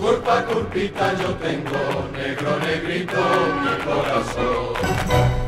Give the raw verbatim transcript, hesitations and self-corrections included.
culpa, culpita yo tengo, negro, negrito, mi corazón.